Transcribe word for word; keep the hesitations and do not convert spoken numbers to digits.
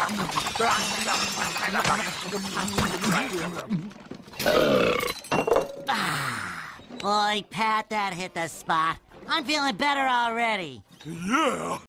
Boy, Pat, that hit the spot. I'm feeling better already. Yeah.